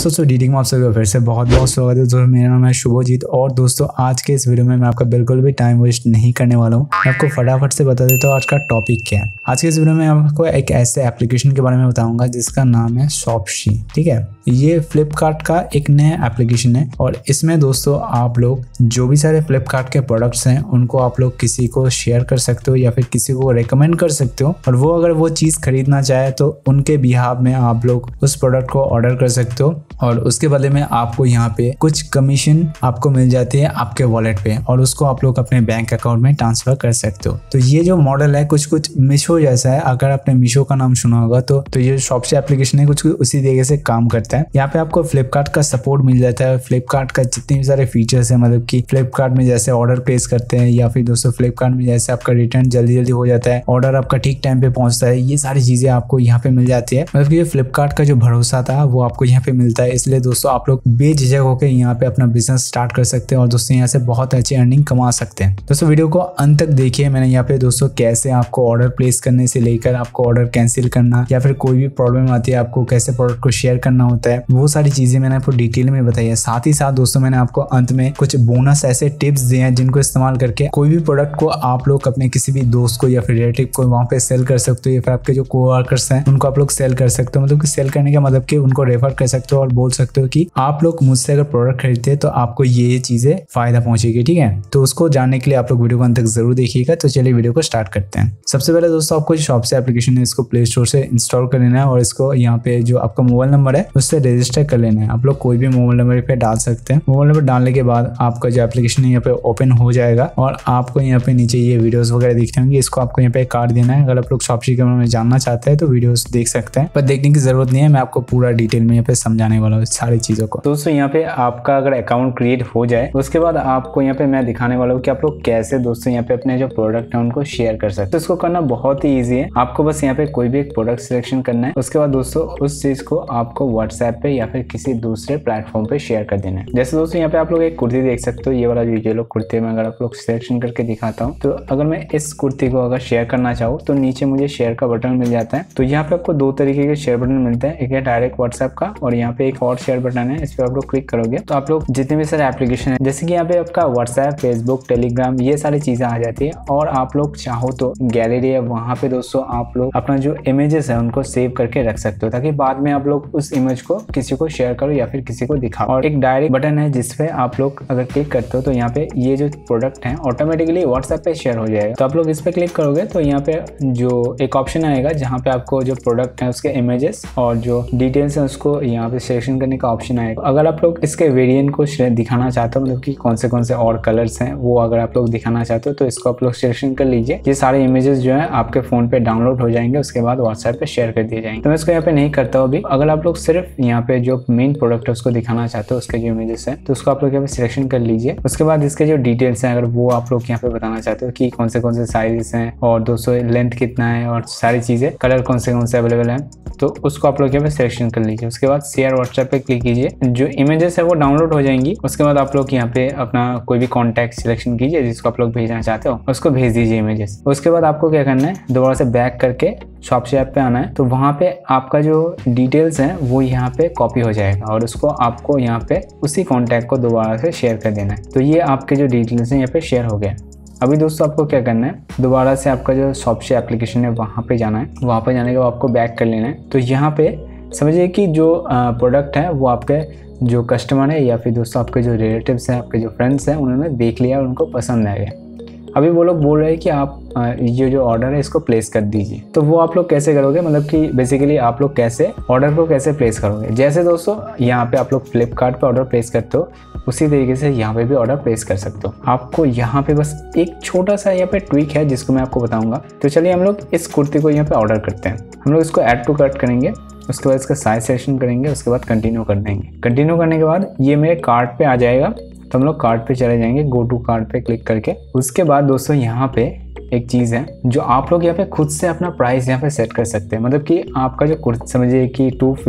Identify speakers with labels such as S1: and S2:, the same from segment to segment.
S1: दोस्तों डीडिंग में आप सभी का फिर से बहुत बहुत स्वागत है। दोस्तों मेरा नाम है शुभजीत और दोस्तों आज के इस वीडियो में मैं आपका बिल्कुल भी टाइम वेस्ट नहीं करने वाला हूँ। मैं आपको फटाफट से बता देता हूँ आज का टॉपिक क्या है। आज के इस वीडियो में आपको एक ऐसे एप्लीकेशन के बारे में बताऊंगा जिसका नाम है शॉप्सी। ठीक है, ये फ्लिपकार्ट का एक नया एप्लीकेशन है और इसमें दोस्तों आप लोग जो भी सारे फ्लिपकार्ट के प्रोडक्ट्स हैं उनको आप लोग किसी को शेयर कर सकते हो या फिर किसी को रेकमेंड कर सकते हो और वो अगर वो चीज़ खरीदना चाहे तो उनके बिहाफ में आप लोग उस प्रोडक्ट को ऑर्डर कर सकते हो और उसके बदले में आपको यहाँ पे कुछ कमीशन आपको मिल जाती है आपके वॉलेट पे और उसको आप लोग अपने बैंक अकाउंट में ट्रांसफर कर सकते हो। तो ये जो मॉडल है कुछ मीशो जैसा है। अगर आपने मीशो का नाम सुना होगा तो ये शॉप्सी एप्लीकेशन है कुछ उसी तरीके से काम करता है। यहाँ पे आपको फ्लिपकार्ट का सपोर्ट मिल जाता है। फ्लिपकार्ट का जितने भी सारे फीचर्स है, मतलब कि फ्लिपकार्ट में जैसे ऑर्डर प्लेस करते हैं या फिर दोस्तों फ्लिपकार्ट में जैसे आपका रिटर्न जल्दी हो जाता है, ऑर्डर आपका ठीक टाइम पे पहुंचता है, ये सारी चीजें आपको यहाँ पे मिल जाती है। मतलब कि फ्लिपकार्ट का जो भरोसा था वो आपको यहाँ पे मिलता है। इसलिए दोस्तों आप लोग बेझिझक होकर यहाँ पे अपना बिजनेस स्टार्ट कर सकते हैं और दोस्तों यहाँ से बहुत अच्छी अर्निंग कमा सकते हैं। दोस्तों वीडियो को अंत तक देखिए। मैंने यहाँ पे दोस्तों कैसे आपको ऑर्डर प्लेस करने से लेकर आपको ऑर्डर कैंसिल करना या फिर कोई भी प्रॉब्लम आती है आपको कैसे प्रोडक्ट को शेयर करना होता है, वो सारी चीजें मैंने आपको डिटेल में बताई है। साथ ही साथ दोस्तों मैंने आपको अंत में कुछ बोनस ऐसे टिप्स दिए हैं जिनको इस्तेमाल करके कोई भी प्रोडक्ट को आप लोग अपने किसी भी दोस्त को या फिर रिलेटिव को वहां पे सेल कर सकते हो या फिर आपके जो कोवर्कर्स हैं उनको आप लोग सेल कर सकते हो। मतलब कि सेल करने का मतलब कि उनको रेफर कर सकते हो और बोल सकते हो कि आप लोग मुझसे अगर प्रोडक्ट खरीदते हैं तो आपको ये चीजें फायदा पहुंचेगी। ठीक है, तो उसको जानने के लिए आप लोग वीडियो को अंत तक जरूर देखिएगा। तो चलिए वीडियो को स्टार्ट करते हैं। सबसे पहले दोस्तों आपको जो शॉप्सी एप्लीकेशन है इसको प्ले स्टोर से इंस्टॉल कर लेना है और इसको यहाँ पे जो आपका मोबाइल नंबर है उससे रजिस्टर कर लेना है। आप लोग कोई भी मोबाइल नंबर पे डाल सकते हैं। मोबाइल नंबर डालने के बाद आपका जो एप्लीकेशन है यहाँ पे ओपन हो जाएगा और आपको यहाँ पे नीचे ये वीडियोस वगैरह दिखते होंगे, इसको आपको यहाँ पे काट देना है। अगर आप लोग शॉप्सी के बारे में जानना चाहते हैं तो वीडियोस देख सकते हैं, पर देखने की जरूरत नहीं है। मैं आपको पूरा डिटेल में यहाँ पे समझाने वाला हूँ सारी चीजों को। दोस्तों यहाँ पे आपका अगर अकाउंट क्रिएट हो जाए उसके बाद आपको यहाँ पे मैं दिखाने वाला हूँ कि आप लोग कैसे दोस्तों यहाँ पे अपने जो प्रोडक्ट है उनको शेयर कर सकते हैं। तो इसको करना बहुत ही ईजी है। आपको बस यहाँ पे कोई भी एक प्रोडक्ट सिलेक्शन करना है। उसके बाद दोस्तों उस चीज को आपको व्हाट्सएप पे या फिर किसी दूसरे प्लेटफॉर्म पे शेयर कर देना है। जैसे दोस्तों यहाँ पे आप लोग एक कुर्ती देख सकते हो, ये वाला ये लोग कुर्ती में अगर आप लोग सिलेक्शन करके दिखाता हूँ तो अगर मैं इस कुर्ती को अगर शेयर करना चाहूँ तो नीचे मुझे शेयर का बटन मिल जाता है। तो यहाँ पे आपको दो तरीके के शेयर बटन मिलते हैं, एक है डायरेक्ट व्हाट्सएप का और यहाँ पे एक और शेयर बटन है। इस पर आप लोग क्लिक करोगे तो आप लोग जितने भी सारे एप्लीकेशन है जैसे कि यहाँ पे आपका व्हाट्सएप, फेसबुक, टेलीग्राम, ये सारी चीजें आ जाती है और आप लोग चाहो तो गैलरी है वहां पे दोस्तों आप लोग अपना जो इमेजेस है उनको सेव करके रख सकते हो ताकि बाद में आप लोग उस इमेज को किसी को शेयर करो या फिर किसी को दिखाओ। और एक डायरेक्ट बटन है जिसपे आप लोग अगर क्लिक करते हो तो यहाँ पे ये जो प्रोडक्ट है ऑटोमेटिकली व्हाट्सएप पे शेयर हो जाएगा। तो आप लोग इस पे क्लिक करोगे तो यहाँ पे जो एक ऑप्शन आएगा जहाँ पे आपको जो प्रोडक्ट है उसके इमेजेस और जो डिटेल्स है उसको यहाँ पे सिलेक्शन करने का ऑप्शन आएगा। अगर आप लोग इसके वेरिएंट को दिखाना चाहते हो, मतलब कि कौन से और कलर्स हैं वो अगर आप लोग दिखाना चाहते हो तो इसको आप लोग सिलेक्शन कर लीजिए। ये सारे इमेजेस जो है आपके फोन पे डाउनलोड हो जाएंगे, उसके बाद व्हाट्सएप पे शेयर कर दिए जाएंगे। तो मैं इसको यहाँ पे नहीं करता हूँ अभी। अगर आप लोग सिर्फ यहाँ पे जो मेन प्रोडक्ट है उसको दिखाना चाहते हो उसके जो इमेजेस है तो उसको आप लोग यहाँ पे सिलेक्शन कर लीजिए। उसके बाद इसके जो डिटेल्स हैं अगर वो आप लोग यहाँ पे बताना चाहते हो कि कौन से साइजेस हैं और दोस्तों लेंथ कितना है और सारी चीजें, कलर कौन से अवेलेबल है, तो उसको आप लोग यहाँ पे सिलेक्शन कर लीजिए। उसके बाद शेयर व्हाट्सएप पे क्लिक कीजिए, जो इमेजेस है वो डाउनलोड हो जाएंगी। उसके बाद आप लोग यहाँ पे अपना कोई भी कॉन्टैक्ट सिलेक्शन कीजिए जिसको आप लोग भेजना चाहते हो, उसको भेज दीजिए इमेजेस। उसके बाद आपको क्या करना है, दोबारा से बैक करके शॉप्सी ऐप पे आना है। तो वहाँ पे आपका जो डिटेल्स हैं वो यहाँ पे कॉपी हो जाएगा और उसको आपको यहाँ पे उसी कॉन्टैक्ट को दोबारा से शेयर कर देना है। तो ये आपके जो डिटेल्स हैं यहाँ पे शेयर हो गए। अभी दोस्तों आपको क्या करना है, दोबारा से आपका जो शॉप्सी एप्लीकेशन है वहाँ पे जाना है। वहाँ पे जाने के बाद आपको बैक कर लेना है। तो यहाँ पे समझिए कि जो प्रोडक्ट है वो आपके जो कस्टमर है या फिर दोस्तों आपके जो रिलेटिव्स हैं, आपके जो फ्रेंड्स हैं, उन्होंने देख लिया और उनको पसंद आ गया। अभी वो लोग बोल रहे हैं कि आप ये जो ऑर्डर है इसको प्लेस कर दीजिए। तो वो आप लोग कैसे करोगे, मतलब कि बेसिकली आप लोग कैसे ऑर्डर को कैसे प्लेस करोगे। जैसे दोस्तों यहाँ पे आप लोग फ्लिपकार्ट पे ऑर्डर प्लेस करते हो उसी तरीके से यहाँ पे भी ऑर्डर प्लेस कर सकते हो। आपको यहाँ पे बस एक छोटा सा यहाँ पे ट्विक है जिसको मैं आपको बताऊंगा। तो चलिए हम लोग इस कुर्ती को यहाँ पे ऑर्डर करते हैं। हम लोग इसको ऐड टू कार्ट करेंगे, उसके बाद इसका साइज सिलेक्शन करेंगे, उसके बाद कंटिन्यू कर देंगे। कंटिन्यू करने के बाद ये मेरे कार्ट पे आ जाएगा तो हम लोग कार्ट पे चले जाएंगे, गो टू कार्ट पे क्लिक करके। उसके बाद दोस्तों यहाँ पे एक चीज़ है जो आप लोग यहाँ पे खुद से अपना प्राइस यहाँ पे सेट कर सकते हैं। मतलब कि आपका जो कुर्ती समझिए कि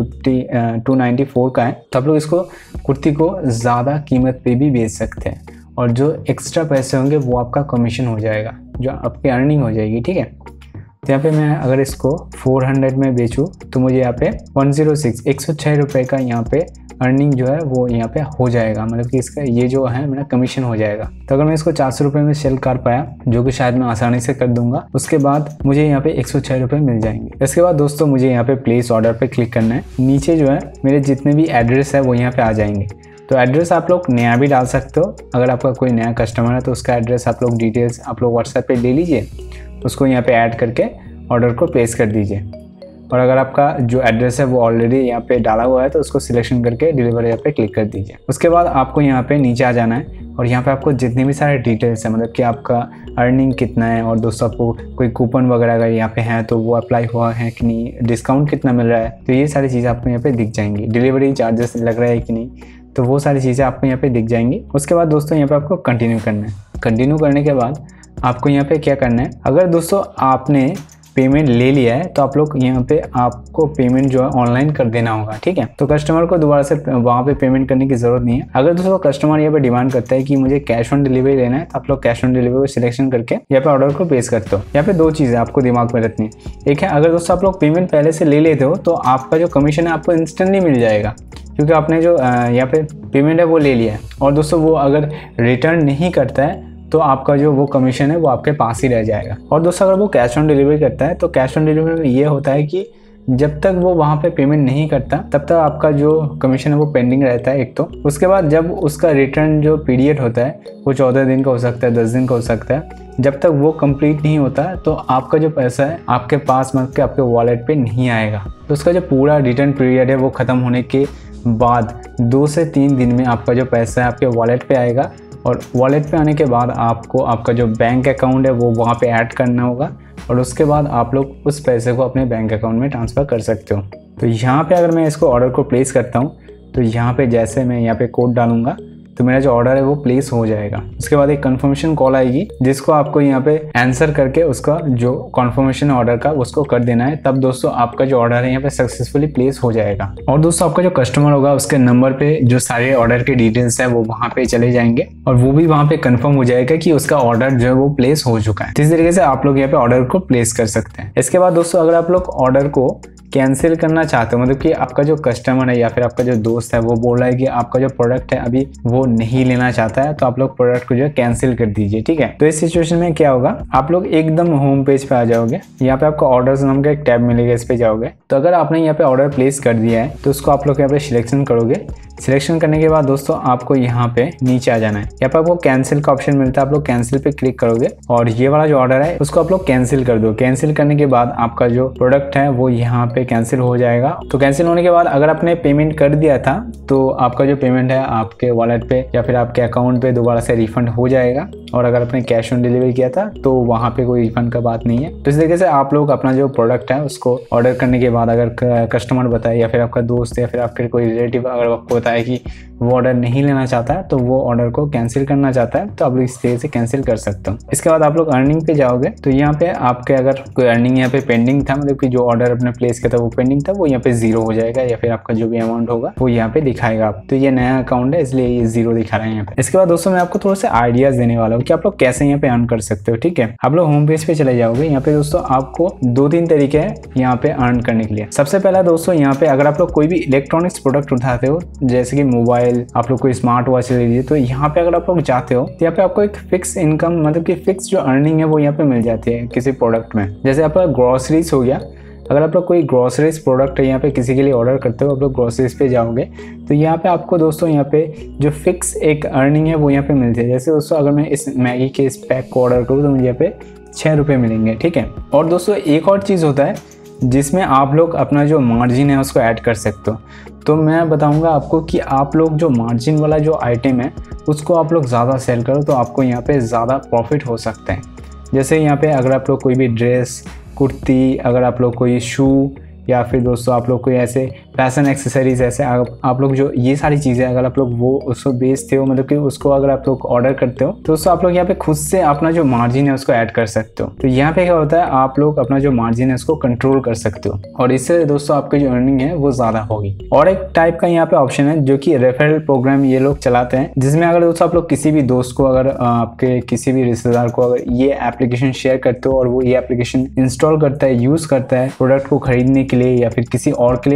S1: 294 का है तो आप लोग इसको कुर्ती को ज़्यादा कीमत पे भी बेच सकते हैं और जो एक्स्ट्रा पैसे होंगे वो आपका कमीशन हो जाएगा, जो आपकी अर्निंग हो जाएगी। ठीक है, तो यहाँ पे मैं अगर इसको 400 में बेचूँ तो मुझे यहाँ पे 106 रुपये का यहाँ पे अर्निंग जो है वो यहाँ पे हो जाएगा, मतलब कि इसका ये जो है मेरा कमीशन हो जाएगा। तो अगर मैं इसको 400 रुपये में सेल कर पाया, जो कि शायद मैं आसानी से कर दूंगा, उसके बाद मुझे यहाँ पे 106 रुपये मिल जाएंगे। इसके बाद दोस्तों मुझे यहाँ पे प्लेस ऑर्डर पे क्लिक करना है। नीचे जो है मेरे जितने भी एड्रेस है वो यहाँ पे आ जाएंगे। तो एड्रेस आप लोग नया भी डाल सकते हो, अगर आपका कोई नया कस्टमर है तो उसका एड्रेस आप लोग डिटेल्स आप लोग व्हाट्सएप पे ले लीजिए, उसको यहाँ पे ऐड करके ऑर्डर को प्लेस कर दीजिए। और अगर आपका जो एड्रेस है वो ऑलरेडी यहाँ पे डाला हुआ है तो उसको सिलेक्शन करके डिलीवर यहाँ पे क्लिक कर दीजिए। उसके बाद आपको यहाँ पे नीचे आ जाना है और यहाँ पे आपको जितनी भी सारे डिटेल्स है, मतलब कि आपका अर्निंग कितना है और दोस्तों आपको कोई कूपन वगैरह अगर यहाँ पे है तो वो अप्लाई हुआ है कि नहीं, डिस्काउंट कितना मिल रहा है, तो ये सारी चीज़ें आपको यहाँ पे दिख जाएंगी। डिलीवरी चार्जेस लग रहा है कि नहीं, तो वो सारी चीज़ें आपको यहाँ पे दिख जाएंगी। उसके बाद दोस्तों यहाँ पे आपको कंटिन्यू करना है। कंटिन्यू करने के बाद आपको यहाँ पे क्या करना है, अगर दोस्तों आपने पेमेंट ले लिया है तो आप लोग यहाँ पे आपको पेमेंट जो है ऑनलाइन कर देना होगा, ठीक है। तो कस्टमर को दोबारा से वहाँ पे पेमेंट करने की जरूरत नहीं है। अगर दोस्तों कस्टमर यहाँ पे डिमांड करता है कि मुझे कैश ऑन डिलीवरी लेना है, तो आप लोग कैश ऑन डिलीवरी को सिलेक्शन करके यहाँ पे ऑर्डर को प्लेस करते हो। यहाँ पे दो चीज़ें आपको दिमाग में रखनी है। एक है, अगर दोस्तों आप लोग पेमेंट पहले से ले लेते हो तो आपका जो कमीशन है आपको इंस्टेंटली मिल जाएगा, क्योंकि आपने जो यहाँ पे पेमेंट है वो ले लिया है। और दोस्तों वो अगर रिटर्न नहीं करता है तो आपका जो वो कमीशन है वो आपके पास ही रह जाएगा। और दोस्तों अगर वो कैश ऑन डिलीवरी करता है तो कैश ऑन डिलीवरी में ये होता है कि जब तक वो वहाँ पे पेमेंट नहीं करता तब तक आपका जो कमीशन है वो पेंडिंग रहता है एक तो। उसके बाद जब उसका रिटर्न जो पीरियड होता है वो 14 दिन का हो सकता है, 10 दिन का हो सकता है, जब तक वो कंप्लीट नहीं होता तो आपका जो पैसा है आपके पास मतलब कि आपके वॉलेट पे नहीं आएगा। तो उसका जो पूरा रिटर्न पीरियड है वो ख़त्म होने के बाद 2 से 3 दिन में आपका जो पैसा है आपके वॉलेट पे आएगा। और वॉलेट पे आने के बाद आपको आपका जो बैंक अकाउंट है वो वहाँ पे ऐड करना होगा और उसके बाद आप लोग उस पैसे को अपने बैंक अकाउंट में ट्रांसफ़र कर सकते हो। तो यहाँ पे अगर मैं इसको ऑर्डर को प्लेस करता हूँ तो यहाँ पे जैसे मैं यहाँ पे कोड डालूंगा तो मेरा जो ऑर्डर है वो प्लेस हो जाएगा। उसके बाद एक कंफर्मेशन कॉल आएगी जिसको आपको यहाँ पे आंसर करके उसका जो कंफर्मेशन ऑर्डर का उसको कर देना है। तब दोस्तों आपका जो ऑर्डर है यहाँ पे सक्सेसफुली प्लेस हो जाएगा। और दोस्तों आपका जो कस्टमर होगा उसके नंबर पे जो सारे ऑर्डर के डिटेल्स है वो वहाँ पे चले जाएंगे और वो भी वहाँ पे कंफर्म हो जाएगा कि उसका ऑर्डर जो है वो प्लेस हो चुका है। इस तरीके से आप लोग यहाँ पे ऑर्डर को प्लेस कर सकते हैं। इसके बाद दोस्तों अगर आप लोग ऑर्डर को कैंसिल करना चाहते हो, मतलब कि आपका जो कस्टमर है या फिर आपका जो दोस्त है वो बोल रहा है कि आपका जो प्रोडक्ट है अभी वो नहीं लेना चाहता है, तो आप लोग प्रोडक्ट को जो है कैंसिल कर दीजिए, ठीक है। तो इस सिचुएशन में क्या होगा, आप लोग एकदम होम पेज पे आ जाओगे। यहाँ पे आपको ऑर्डर्स नाम का एक टैब मिलेगा, इस पे जाओगे। तो अगर आपने यहाँ पे ऑर्डर प्लेस कर दिया है तो उसको आप लोग यहाँ पे सिलेक्शन करोगे। सिलेक्शन करने के बाद दोस्तों आपको यहाँ पे नीचे आ जाना है। यहाँ पे आपको कैंसिल का ऑप्शन मिलता है, आप लोग कैंसिल पे क्लिक करोगे और ये वाला जो ऑर्डर है उसको आप लोग कैंसिल कर दो। कैंसिल करने के बाद आपका जो प्रोडक्ट है वो यहाँ पे कैंसिल हो जाएगा। तो कैंसिल होने के बाद अगर आपने पेमेंट कर दिया था तो आपका जो पेमेंट है आपके वॉलेट पे या फिर आपके अकाउंट पे दोबारा से रिफंड हो जाएगा। और अगर आपने कैश ऑन डिलीवरी किया था तो वहाँ पे कोई रिफंड का बात नहीं है। तो इस तरीके से आप लोग अपना जो प्रोडक्ट है उसको ऑर्डर करने के बाद अगर कस्टमर बताए या फिर आपका दोस्त या फिर आपके कोई रिलेटिव अगर आपको बताए कि वो ऑर्डर नहीं लेना चाहता है, तो वो ऑर्डर को कैंसिल करना चाहता है, तो आप लोग इस तरीके से कैंसिल कर सकते हो। इसके बाद आप लोग अर्निंग पे जाओगे तो यहाँ पे आपके अगर कोई अर्निंग यहाँ पे पेंडिंग था, मतलब कि जो ऑर्डर अपने प्लेस किया था वो पेंडिंग था, वो यहाँ पे 0 हो जाएगा या फिर आपका जो भी अमाउंट होगा वो यहाँ पे दिखाएगा। आप तो ये नया अकाउंट है इसलिए ये 0 दिखा रहा है यहाँ पे। इसके बाद दोस्तों मैं आपको थोड़ा सा आइडियाज देने वाला हूँ कि आप लोग कैसे यहाँ पे अर्न कर सकते हो, ठीक है। आप लोग होम पेज पे चले जाओगे। यहाँ पे दोस्तों आपको 2-3 तरीके हैं यहाँ पे अर्न करने के लिए। सबसे पहला दोस्तों यहाँ पे अगर आप लोग कोई भी इलेक्ट्रॉनिक्स प्रोडक्ट उठाते हो, जैसे कि मोबाइल, आप लोग कोई स्मार्ट वॉच ले लीजिए, तो यहाँ पे अगर आप लोग जाते हो तो यहाँ पे आपको एक फिक्स इनकम, मतलब कि फिक्स जो अर्निंग है वो यहाँ पे मिल जाती है किसी प्रोडक्ट में। जैसे आपका ग्रोसरीज हो गया, अगर आप लोग कोई ग्रोसरीज प्रोडक्ट यहाँ पे किसी के लिए ऑर्डर करते हो, आप लोग ग्रोसरीज पे जाओगे तो यहाँ पे आपको दोस्तों यहाँ पे जो फिक्स एक अर्निंग है वो यहाँ पे मिलती है। जैसे दोस्तों अगर मैं इस मैगी के इस पैक को ऑर्डर करूँ तो मुझे यहाँ पे 6 रुपये मिलेंगे, ठीक है। और दोस्तों एक और चीज़ होता है जिसमें आप लोग अपना जो मार्जिन है उसको ऐड कर सकते हो। तो मैं बताऊंगा आपको कि आप लोग जो मार्जिन वाला जो आइटम है उसको आप लोग ज़्यादा सेल करो तो आपको यहाँ पे ज़्यादा प्रॉफिट हो सकता है। जैसे यहाँ पे अगर आप लोग कोई भी ड्रेस, कुर्ती, अगर आप लोग कोई शू या फिर दोस्तों आप लोग कोई ऐसे फैशन एक्सेसरीज, ऐसे आप लोग जो ये सारी चीज़ें अगर आप लोग वो उसको बेचते हो, मतलब कि उसको अगर आप लोग ऑर्डर करते हो तो दोस्तों आप लोग यहाँ पे खुद से अपना जो मार्जिन है उसको ऐड कर सकते हो। तो यहाँ पे क्या होता है, आप लोग अपना जो मार्जिन है उसको कंट्रोल कर सकते हो और इससे दोस्तों आपकी जो अर्निंग है वो ज़्यादा होगी। और एक टाइप का यहाँ पे ऑप्शन है जो कि रेफरल प्रोग्राम ये लोग चलाते हैं, जिसमें अगर दोस्तों आप लोग किसी भी दोस्त को, अगर आपके किसी भी रिश्तेदार को अगर ये एप्लीकेशन शेयर करते हो और वो ये एप्लीकेशन इंस्टॉल करता है, यूज़ करता है प्रोडक्ट को खरीदने के लिए या फिर किसी और के लिए प्रोडक्ट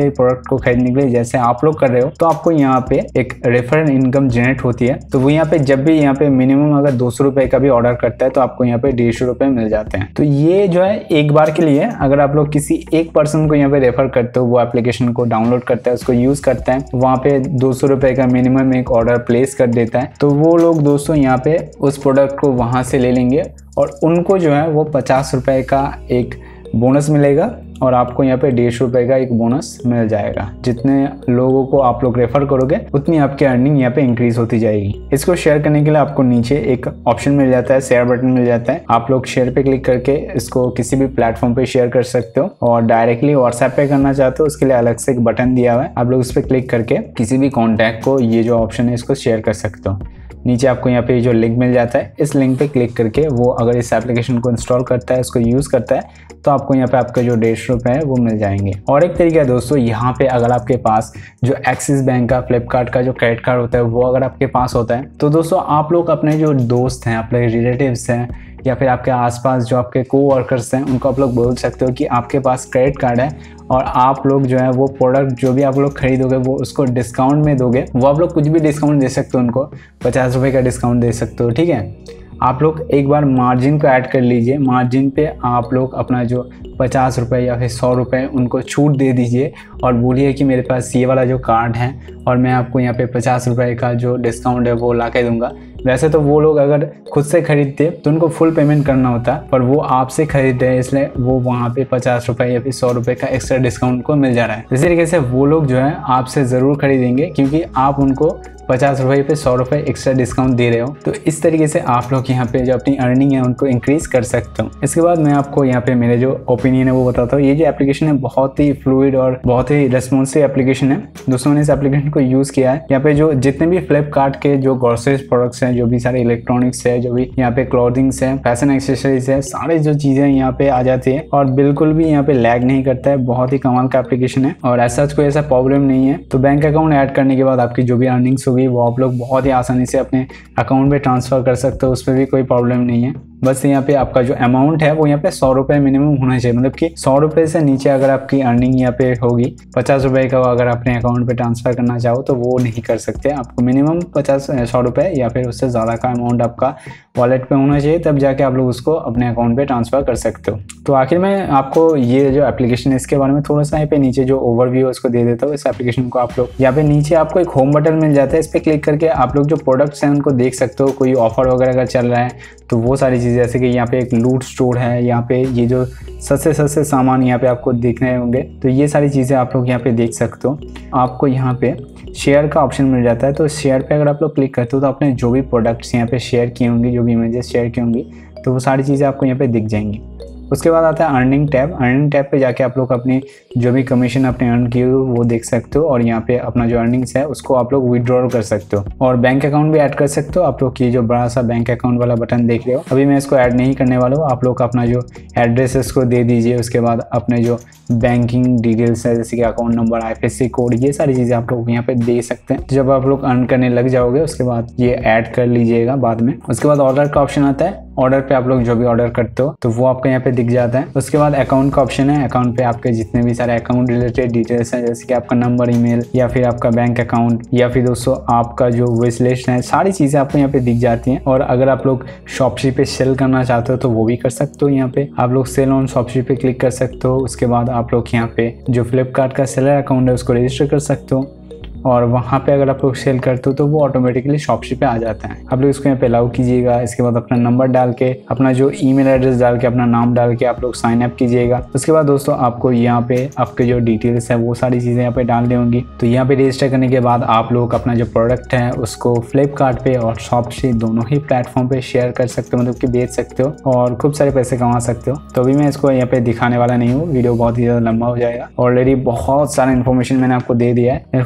S1: प्रोडक्ट को खरीदने के लिए जैसे आप लोग कर रहे हो, तो आपको यहाँ पे एक रेफरल इनकम जनरेट होती है। तो वो यहाँ पे जब भी यहाँ पे मिनिमम अगर 200 रुपए का भी ऑर्डर करता है तो आपको यहाँ पे 150 रुपए मिल जाते हैं। तो ये जो है एक बार के लिए, अगर आप लोग किसी एक पर्सन को यहाँ पे रेफर करते हो, वो एप्लीकेशन को डाउनलोड करता है, उसको यूज करता है, वहाँ पे 200 रुपए का मिनिमम एक ऑर्डर प्लेस कर देता है, तो वो लोग दोस्तों यहाँ पे उस प्रोडक्ट को वहाँ से ले लेंगे और उनको जो है वो 50 रुपए का एक बोनस मिलेगा और आपको यहाँ पे 150 रुपए का एक बोनस मिल जाएगा। जितने लोगों को आप लोग रेफर करोगे उतनी आपकी अर्निंग यहाँ पे इंक्रीज होती जाएगी। इसको शेयर करने के लिए आपको नीचे एक ऑप्शन मिल जाता है, शेयर बटन मिल जाता है। आप लोग शेयर पे क्लिक करके इसको किसी भी प्लेटफॉर्म पे शेयर कर सकते हो और डायरेक्टली व्हाट्सएप पे करना चाहते हो उसके लिए अलग से एक बटन दिया हुआ है, आप लोग उस पर क्लिक करके किसी भी कॉन्टैक्ट को ये जो ऑप्शन है इसको शेयर कर सकते हो। नीचे आपको यहाँ पे जो लिंक मिल जाता है, इस लिंक पे क्लिक करके वो अगर इस एप्लीकेशन को इंस्टॉल करता है, उसको यूज़ करता है, तो आपको यहाँ पे आपका जो 150 रुपये है वो मिल जाएंगे। और एक तरीका है दोस्तों, यहाँ पे अगर आपके पास जो एक्सिस बैंक का, फ्लिपकार्ट का जो क्रेडिट कार्ड होता है वो अगर आपके पास होता है, तो दोस्तों आप लोग अपने जो दोस्त हैं, अपने रिलेटिव्स हैं या फिर आपके आसपास जो आपके कोवर्कर्स हैं, उनको आप लोग बोल सकते हो कि आपके पास क्रेडिट कार्ड है और आप लोग जो है वो प्रोडक्ट जो भी आप लोग खरीदोगे वो उसको डिस्काउंट में दोगे। वो आप लोग कुछ भी डिस्काउंट दे सकते हो, उनको 50 रुपये का डिस्काउंट दे सकते हो, ठीक है। आप लोग एक बार मार्जिन को ऐड कर लीजिए, मार्जिन पे आप लोग अपना जो 50 रुपये या फिर 100 रुपये उनको छूट दे दीजिए और बोलिए कि मेरे पास ये वाला जो कार्ड है और मैं आपको यहाँ पे 50 रुपये का जो डिस्काउंट है वो ला के दूंगा। वैसे तो वो लोग अगर खुद से खरीदते तो उनको फुल पेमेंट करना होता, पर वो आपसे खरीद रहे हैं इसलिए वो वहाँ पे 50 रुपये या फिर 100 रुपये का एक्स्ट्रा डिस्काउंट को मिल जा रहा है। इसी तरीके से वो लोग जो है आपसे ज़रूर खरीदेंगे क्योंकि आप उनको 50 रुपये पे 100 रुपये एक्स्ट्रा डिस्काउंट दे रहे हो। तो इस तरीके से आप लोग यहाँ पे जो अपनी अर्निंग है उनको इंक्रीज कर सकते हो। इसके बाद मैं आपको यहाँ पे मेरे जो ओपिनियन है वो बताता हूँ। ये जो एप्लीकेशन है बहुत ही फ्लूइड और बहुत ही रेस्पॉन्सिव एप्लीकेशन है। दोस्तों मैंने इस एप्लीकेशन को यूज़ किया है। यहाँ पे जो जितने भी फ्लिपकार्ट के जो ग्रोसरीज प्रोडक्ट्स हैं, जो भी सारे इलेक्ट्रॉनिक्स है, जो भी यहाँ पे क्लॉथिंग्स है, फैशन एक्सेसरीज है, सारी जो चीज़ें यहाँ पे आ जाती है और बिल्कुल भी यहाँ पे लैग नहीं करता है। बहुत ही कमाल का एप्लीकेशन है और ऐसा कोई ऐसा प्रॉब्लम नहीं है। तो बैंक अकाउंट ऐड करने के बाद आपकी जो भी अर्निंग्स होगी वो आप लोग बहुत ही आसानी से अपने अकाउंट में ट्रांसफर कर सकते हो, उस पर भी कोई प्रॉब्लम नहीं है। बस यहाँ पे आपका जो अमाउंट है वो यहाँ पे 100 रुपये मिनिमम होना चाहिए, मतलब कि 100 रुपये से नीचे अगर आपकी अर्निंग यहाँ पे होगी 50 रुपये का अगर अपने अकाउंट पे ट्रांसफर करना चाहो तो वो नहीं कर सकते। आपको मिनिमम 100 रुपये या फिर उससे ज़्यादा का अमाउंट आपका वॉलेट पे होना चाहिए, तब जाके आप लोग उसको अपने अकाउंट पे ट्रांसफ़र कर सकते हो। तो आखिर में आपको ये जो एप्लीकेशन है इसके बारे में थोड़ा सा यहाँ पे नीचे जो ओवरव्यू है उसको दे देता हूँ। इस एप्लीकेशन को आप लोग यहाँ पे नीचे आपको एक होम बटन मिल जाता है, इस पर क्लिक करके आप लोग जो प्रोडक्ट्स हैं उनको देख सकते हो। कोई ऑफर वगैरह अगर चल रहा है तो वो सारी चीज़ें, जैसे कि यहाँ पे एक लूट स्टोर है, यहाँ पे ये जो सस्ते सामान यहाँ पे आपको दिखने होंगे, तो ये सारी चीज़ें आप लोग यहाँ पे देख सकते हो। आपको यहाँ पे शेयर का ऑप्शन मिल जाता है, तो शेयर पे अगर आप लोग क्लिक करते हो तो अपने जो भी प्रोडक्ट्स यहाँ पे शेयर की होंगी, जो भी इमेजेस शेयर की होंगी, तो वो सारी चीज़ें आपको यहाँ पे दिख जाएंगी। उसके बाद आता है अर्निंग टैब। अर्निंग टैब पे जाके आप लोग अपनी जो भी कमीशन आपने अर्न की हो वो देख सकते हो और यहाँ पे अपना जो अर्निंग्स है उसको आप लोग विड्रॉल कर सकते हो और बैंक अकाउंट भी ऐड कर सकते हो। आप लोग की जो बड़ा सा बैंक अकाउंट वाला बटन देख रहे हो, अभी मैं इसको ऐड नहीं करने वाला हूँ। आप लोग अपना जो एड्रेस है उसको दे दीजिए, उसके बाद अपने जो बैंकिंग डिटेल्स है जैसे कि अकाउंट नंबर, IFSC कोड, ये सारी चीज़ें आप लोग यहाँ पे दे सकते हैं। जब आप लोग अर्न करने लग जाओगे उसके बाद ये ऐड कर लीजिएगा बाद में। उसके बाद ऑर्डर का ऑप्शन आता है, ऑर्डर पे आप लोग जो भी ऑर्डर करते हो तो वो आपको यहाँ पे दिख जाता है। उसके बाद अकाउंट का ऑप्शन है, अकाउंट पे आपके जितने भी सारे अकाउंट रिलेटेड डिटेल्स हैं जैसे कि आपका नंबर, ईमेल या फिर आपका बैंक अकाउंट या फिर दोस्तों आपका जो विश लिस्ट है, सारी चीज़ें आपको यहाँ पे दिख जाती हैं। और अगर आप लोग शॉपसी पे सेल करना चाहते हो तो वो भी कर सकते हो। यहाँ पे आप लोग सेल ऑन शॉपसी पे क्लिक कर सकते हो। उसके बाद आप लोग यहाँ पे जो फ्लिपकार्ट का सेलर अकाउंट है उसको रजिस्टर कर सकते हो और वहाँ पे अगर आप लोग सेल करते हो तो वो ऑटोमेटिकली शॉपसी पे आ जाता है। आप लोग इसको यहाँ पे अलाउ कीजिएगा। इसके बाद अपना नंबर डाल के, अपना जो ईमेल एड्रेस डाल के, अपना नाम डाल के आप लोग साइन अप कीजिएगा। उसके बाद दोस्तों आपको यहाँ पे आपके जो डिटेल्स है वो सारी चीज़ें यहाँ पे डालनी होंगी। तो यहाँ पे रजिस्टर करने के बाद आप लोग अपना जो प्रोडक्ट है उसको फ्लिपकार्ट पे और शॉपसी दोनों ही प्लेटफॉर्म पे शेयर कर सकते हो, मतलब कि बेच सकते हो और खूब सारे पैसे कमा सकते हो। तो अभी मैं इसको यहाँ पे दिखाने वाला नहीं हूँ, वीडियो बहुत ही ज़्यादा लंबा हो जाएगा। ऑलरेडी बहुत सारा इन्फॉर्मेशन मैंने आपको दे दिया है। इन्फॉर्मेशन का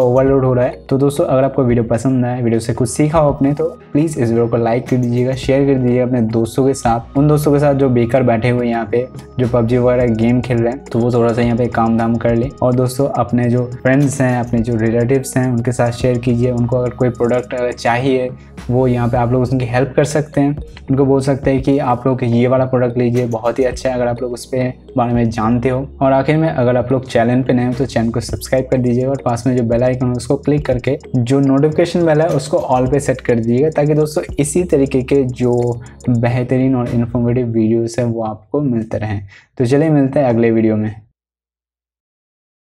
S1: ओवरलोड हो रहा है। तो दोस्तों अगर आपको वीडियो पसंद आए, वीडियो से कुछ सीखा हो आपने, तो प्लीज़ इस वीडियो को लाइक कर दीजिएगा, शेयर कर दीजिएगा अपने दोस्तों के साथ, उन दोस्तों के साथ जो बेकार बैठे हुए यहाँ पे जो पबजी वगैरह गेम खेल रहे हैं, तो वो थोड़ा सा यहाँ पे काम धाम कर ले। और दोस्तों अपने जो फ्रेंड्स हैं, अपने जो रिलेटिव्स हैं, उनके साथ शेयर कीजिए। उनको अगर कोई प्रोडक्ट चाहिए, वो यहाँ पे आप लोग उनकी हेल्प कर सकते हैं। उनको बोल सकते हैं कि आप लोग ये वाला प्रोडक्ट लीजिए, बहुत ही अच्छा है, अगर आप लोग उस पर बारे में जानते हो। और आखिर में अगर आप लोग चैनल पे नए हो तो चैनल को सब्सक्राइब कर दीजिएगा और पास में जो बेल आइकन है उसको क्लिक करके जो नोटिफिकेशन बेल है उसको ऑल पे सेट कर दीजिएगा, ताकि दोस्तों इसी तरीके के जो बेहतरीन और इन्फॉर्मेटिव वीडियोस है वो आपको मिलते रहें। तो चलिए मिलते हैं अगले वीडियो में।